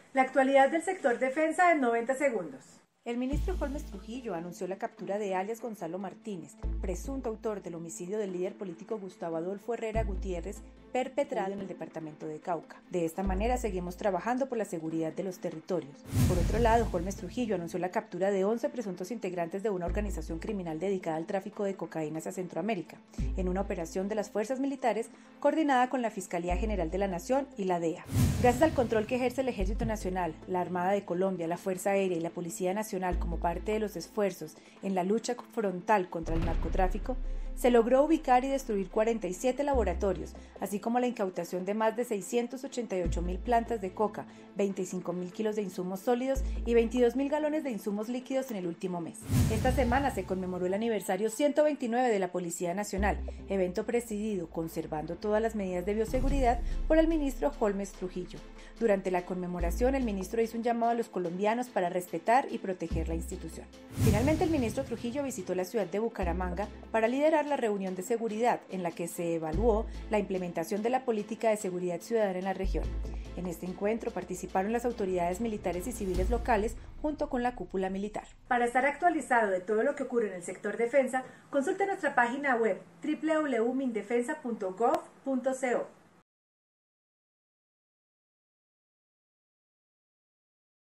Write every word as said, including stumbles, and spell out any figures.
La actualidad del sector defensa en noventa segundos. El ministro Holmes Trujillo anunció la captura de alias Gonzalo Martínez, presunto autor del homicidio del líder político Gustavo Adolfo Herrera Gutiérrez, perpetrado en el departamento de Cauca. De esta manera seguimos trabajando por la seguridad de los territorios. Por otro lado, Holmes Trujillo anunció la captura de once presuntos integrantes de una organización criminal dedicada al tráfico de cocaína hacia Centroamérica, en una operación de las fuerzas militares coordinada con la Fiscalía General de la Nación y la D E A. Gracias al control que ejerce el Ejército Nacional, la Armada de Colombia, la Fuerza Aérea y la Policía Nacional como parte de los esfuerzos en la lucha frontal contra el narcotráfico, se logró ubicar y destruir cuarenta y siete laboratorios, así como la incautación de más de seiscientos ochenta y ocho mil plantas de coca, veinticinco mil kilos de insumos sólidos y veintidós mil galones de insumos líquidos en el último mes. Esta semana se conmemoró el aniversario ciento veintinueve de la Policía Nacional, evento presidido, conservando todas las medidas de bioseguridad, por el ministro Holmes Trujillo. Durante la conmemoración, el ministro hizo un llamado a los colombianos para respetar y proteger la institución. Finalmente, el ministro Trujillo visitó la ciudad de Bucaramanga para liderar la reunión de seguridad en la que se evaluó la implementación de la política de seguridad ciudadana en la región. En este encuentro participaron las autoridades militares y civiles locales junto con la cúpula militar. Para estar actualizado de todo lo que ocurre en el sector defensa, consulte nuestra página web doble u doble u doble u punto mindefensa punto gov punto co.